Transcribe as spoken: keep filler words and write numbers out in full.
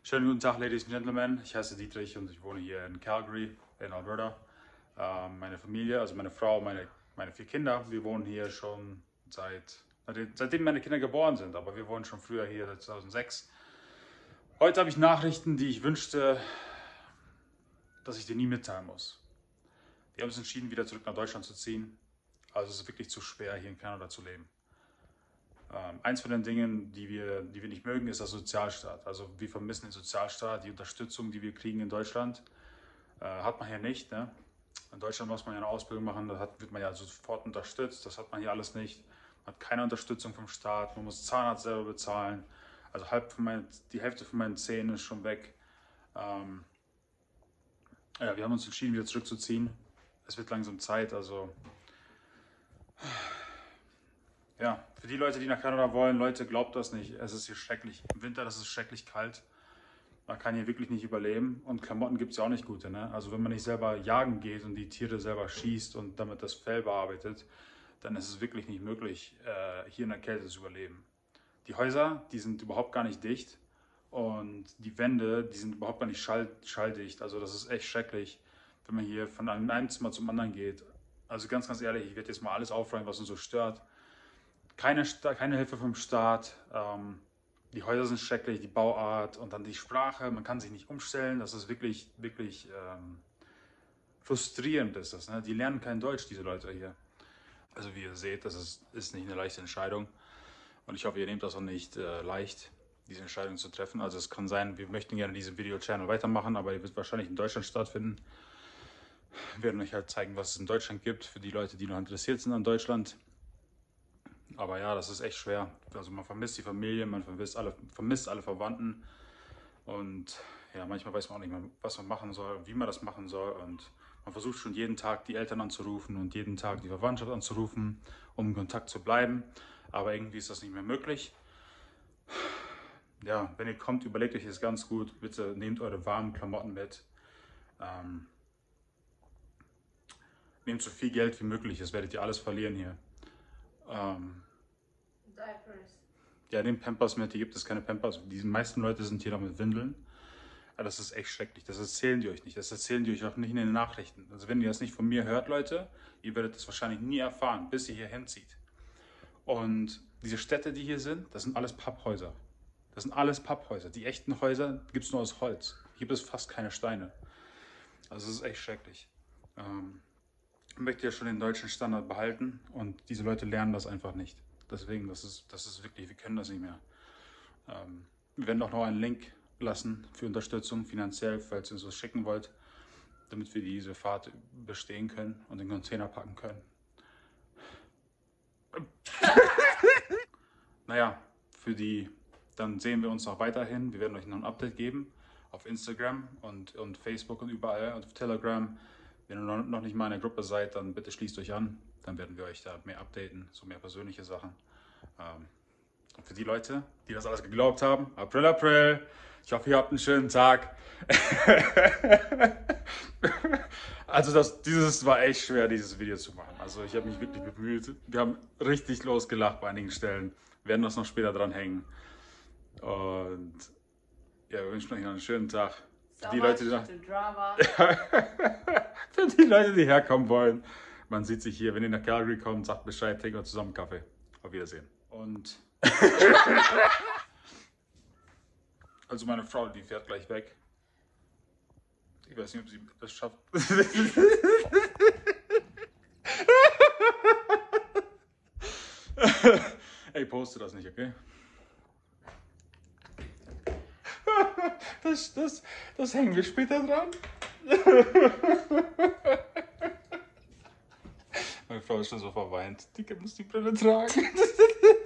Schönen guten Tag, Ladies and Gentlemen. Ich heiße Dietrich und ich wohne hier in Calgary, in Alberta. Ähm, meine Familie, also meine Frau, meine, meine vier Kinder, wir wohnen hier schon seit, seitdem meine Kinder geboren sind, aber wir wohnen schon früher hier, seit zweitausendsechs. Heute habe ich Nachrichten, die ich wünschte, dass ich dir nie mitteilen muss. Wir haben uns entschieden, wieder zurück nach Deutschland zu ziehen. Also es ist wirklich zu schwer, hier in Kanada zu leben. Ähm, eins von den Dingen, die wir, die wir nicht mögen, ist der Sozialstaat. Also wir vermissen den Sozialstaat, die Unterstützung, die wir kriegen in Deutschland, äh, hat man hier nicht. Ne? In Deutschland muss man ja eine Ausbildung machen, da hat, wird man ja sofort unterstützt. Das hat man hier alles nicht. Man hat keine Unterstützung vom Staat, man muss Zahnarzt selber bezahlen. Also halb von mein, die Hälfte von meinen Zähnen ist schon weg. Ähm, ja, wir haben uns entschieden, wieder zurückzuziehen. Es wird langsam Zeit, also ja, für die Leute, die nach Kanada wollen, Leute, glaubt das nicht. Es ist hier schrecklich. Im Winter, das ist schrecklich kalt. Man kann hier wirklich nicht überleben. Und Klamotten gibt es ja auch nicht gute. Ne? Also wenn man nicht selber jagen geht und die Tiere selber schießt und damit das Fell bearbeitet, dann ist es wirklich nicht möglich, äh, hier in der Kälte zu überleben. Die Häuser, die sind überhaupt gar nicht dicht. Und die Wände, die sind überhaupt gar nicht schall, schalldicht. Also das ist echt schrecklich, wenn man hier von einem Zimmer zum anderen geht. Also ganz, ganz ehrlich, ich werde jetzt mal alles aufräumen, was uns so stört. Keine, keine Hilfe vom Staat, ähm, die Häuser sind schrecklich, die Bauart und dann die Sprache, man kann sich nicht umstellen, das ist wirklich, wirklich ähm, frustrierend ist das. Ne? Die lernen kein Deutsch, diese Leute hier. Also wie ihr seht, das ist, ist nicht eine leichte Entscheidung und ich hoffe, ihr nehmt das auch nicht äh, leicht, diese Entscheidung zu treffen. Also es kann sein, wir möchten gerne diesen Video-Channel weitermachen, aber ihr wird wahrscheinlich in Deutschland stattfinden. Wir werden euch halt zeigen, was es in Deutschland gibt, für die Leute, die noch interessiert sind an Deutschland. Aber ja, das ist echt schwer. Also man vermisst die Familie, man vermisst alle, vermisst alle Verwandten. Und ja, manchmal weiß man auch nicht mehr, was man machen soll, wie man das machen soll. Und man versucht schon jeden Tag die Eltern anzurufen und jeden Tag die Verwandtschaft anzurufen, um in Kontakt zu bleiben. Aber irgendwie ist das nicht mehr möglich. Ja, wenn ihr kommt, überlegt euch das ganz gut. Bitte nehmt eure warmen Klamotten mit. Ähm, nehmt so viel Geld wie möglich, das werdet ihr alles verlieren hier. Ähm, Diapers. Ja, nehmt Pampers mit, hier gibt es keine Pampers. Die meisten Leute sind hier noch mit Windeln. Aber das ist echt schrecklich, das erzählen die euch nicht. Das erzählen die euch auch nicht in den Nachrichten. Also wenn ihr das nicht von mir hört, Leute, ihr werdet das wahrscheinlich nie erfahren, bis ihr hier hinzieht. Und diese Städte, die hier sind, das sind alles Papphäuser. Das sind alles Papphäuser. Die echten Häuser gibt es nur aus Holz. Hier gibt es fast keine Steine. Also es ist echt schrecklich. Ähm, ich möchte ja schon den deutschen Standard behalten und diese Leute lernen das einfach nicht. Deswegen, das ist, das ist wirklich, wir können das nicht mehr. Ähm, wir werden auch noch einen Link lassen für Unterstützung finanziell, falls ihr uns was schicken wollt, damit wir diese Fahrt bestehen können und den Container packen können. Naja, für die, dann sehen wir uns auch weiterhin. Wir werden euch noch ein Update geben auf Instagram und, und Facebook und überall und auf Telegram. Wenn ihr noch nicht mal in der Gruppe seid, dann bitte schließt euch an. Dann werden wir euch da mehr updaten, so mehr persönliche Sachen. Ähm, und für die Leute, die das alles geglaubt haben, April, April. Ich hoffe, ihr habt einen schönen Tag. Also das, dieses war echt schwer, dieses Video zu machen. Also ich habe mich wirklich bemüht. Wir haben richtig losgelacht bei einigen Stellen. Wir werden das noch später dran hängen. Und ja, wir wünschen euch noch einen schönen Tag. Für die Leute, die noch Für die Leute, die herkommen wollen, man sieht sich hier, wenn ihr nach Calgary kommt, sagt Bescheid, trinken wir zusammen Kaffee. Auf Wiedersehen. Und also meine Frau, die fährt gleich weg. Ich weiß nicht, ob sie das schafft. Ey, poste das nicht, okay? Das, das, das hängen wir später dran. Meine Frau ist schon so verweint. Die muss die Brille tragen.